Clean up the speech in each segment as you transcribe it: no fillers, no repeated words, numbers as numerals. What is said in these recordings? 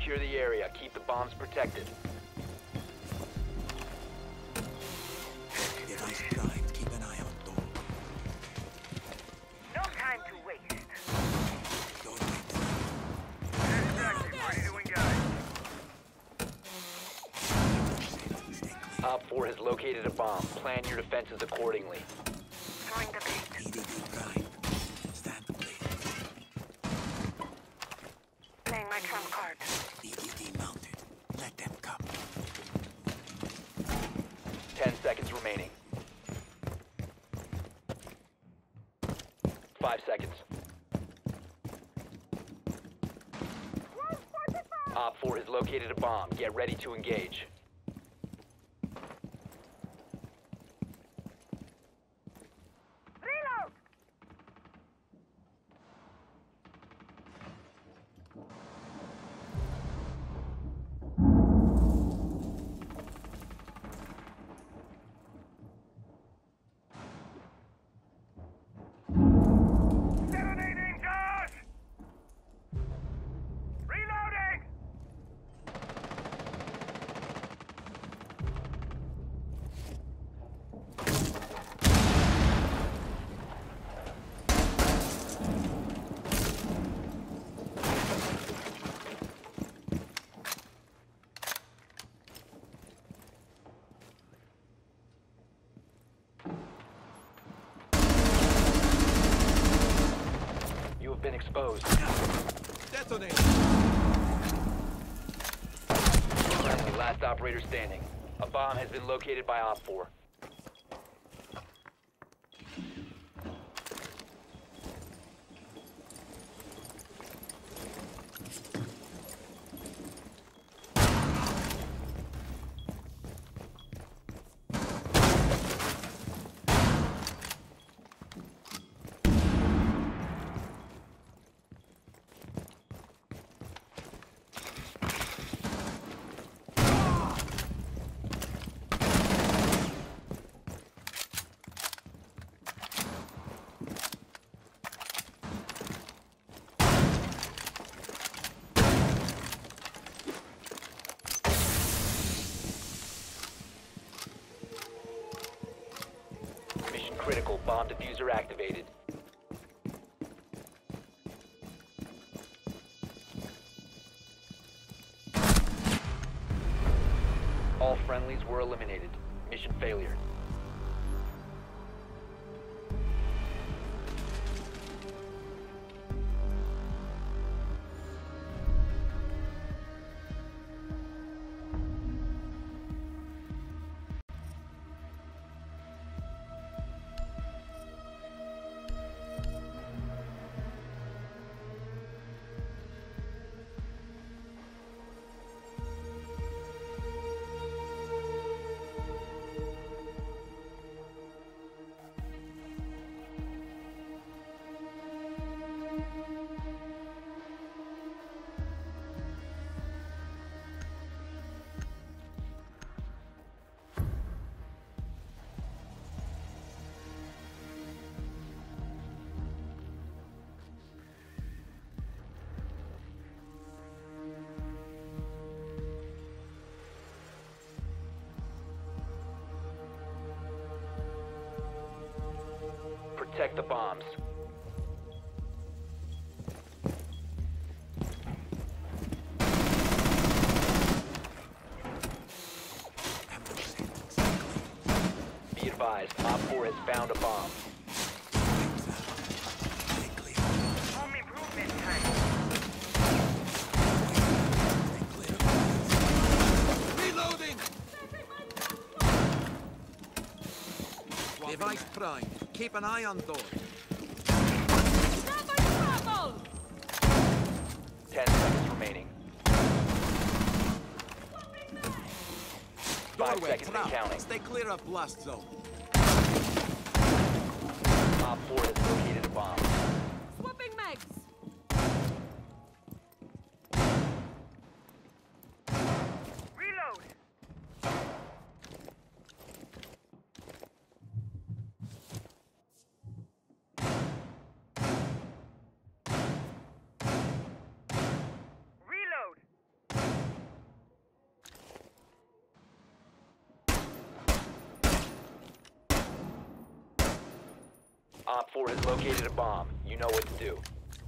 Secure the area. Keep the bombs protected. Device primed. Keep an eye on door. No time to waste. Don't wait. Head active, ready to engage. Stay clear. Op 4 has located a bomb. Plan your defenses accordingly. Throwing the bait. EDD primed. Stand please. Playing my trump card. EDD mounted. Let them come. 10 seconds remaining. 5 seconds. Op 4 has located a bomb. Get ready to engage. Reload! Detonating charge! Reloading! You have been exposed. Detonate. Friendly, last operator standing. A bomb has been located by Op 4. Mission critical. Bomb diffuser activated. All friendlies were eliminated. Mission failure. Protect the bombs. Be advised, Op 4 has found a bomb. Stay clear. Home improvement time. Stay clear. Reloading. Device primed. Keep an eye on door. 10 seconds remaining. 5 Doorway seconds and trapped. counting. Stay clear of blast zone. Op 4 has located a bomb. Swapping mags. Reload! Reload! Op 4 has located a bomb. You know what to do.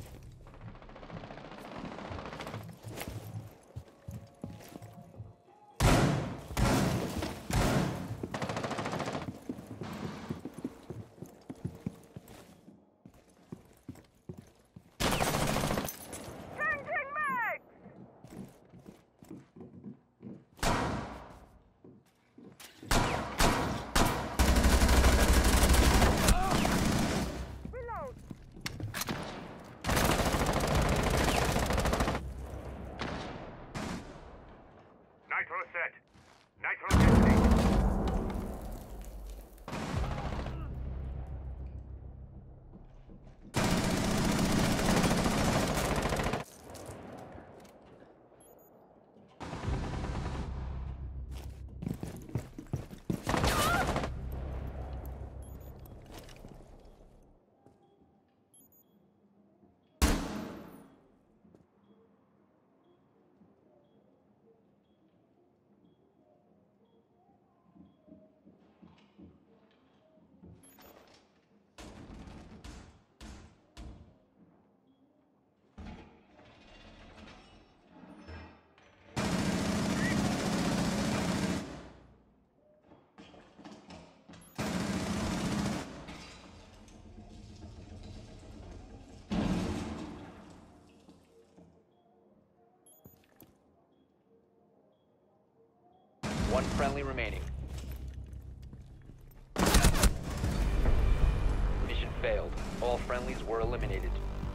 Changing mags! Reload! Nitro set. Nitro detonated. One friendly remaining. Mission failed. All friendlies were eliminated.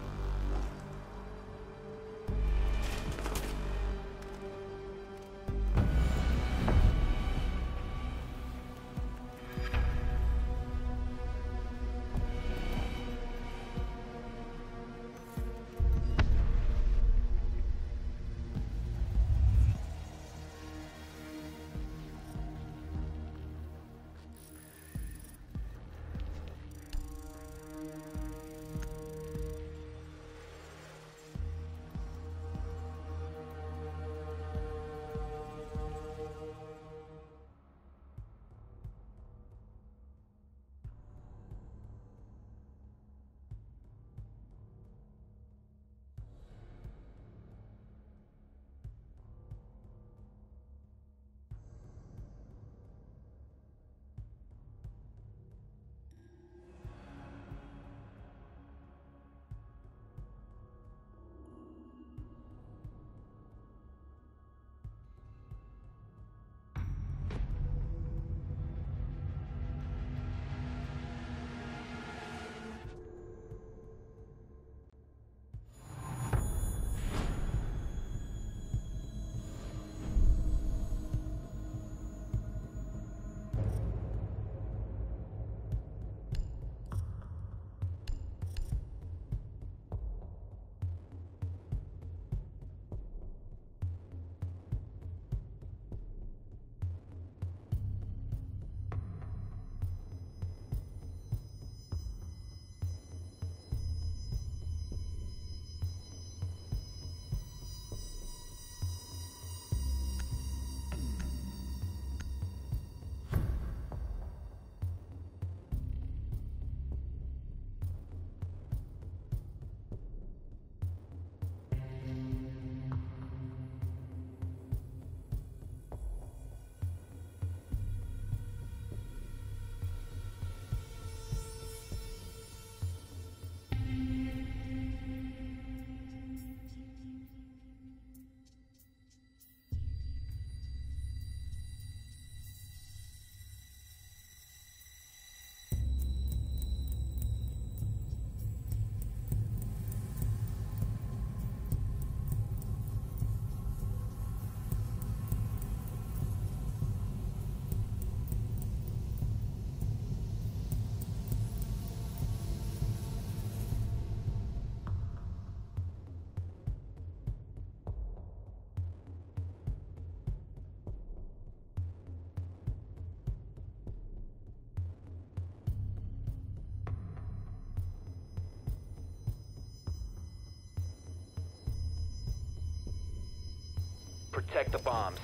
Protect the bombs.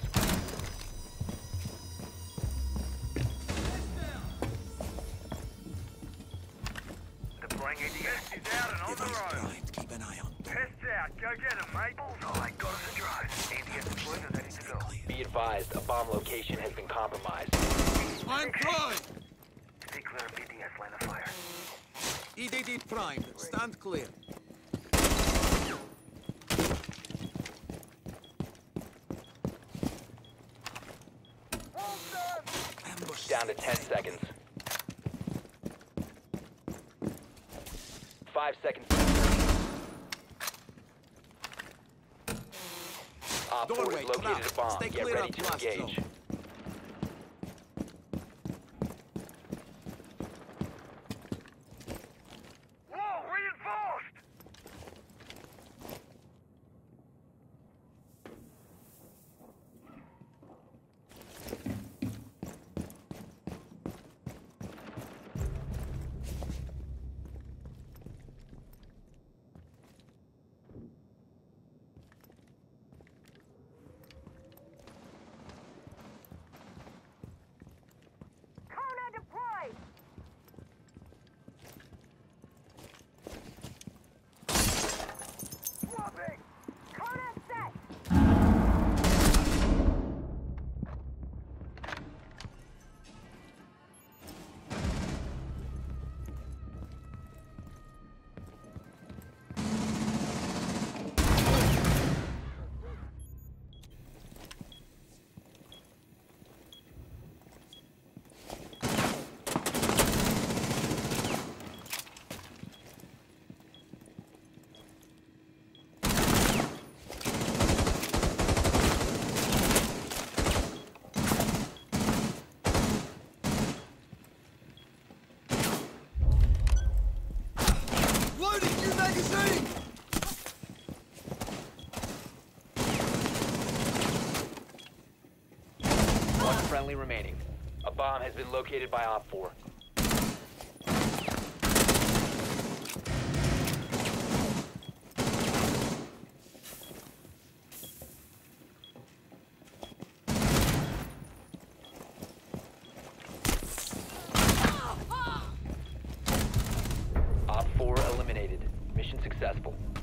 Enemies out and on the Device road. primed. Keep an eye on door. Pests out. Go get them, mate. Bullseye. Got us a drone. ATS deployed and ready to go. Be advised, a bomb location has been compromised. I'm primed. Stay clear of BDS line of fire. EDD primed. Stand clear. Ambush. Down to 10 seconds. 5 seconds. Op 4 Doorway has located trapped. a bomb. Stay Get clear ready of to blast engage. zone. Whoa, reinforced! Kona deployed! Swapping! Kona set! Loading new magazine! One friendly remaining. A bomb has been located by Op 4. Op 4 eliminated. Mission successful.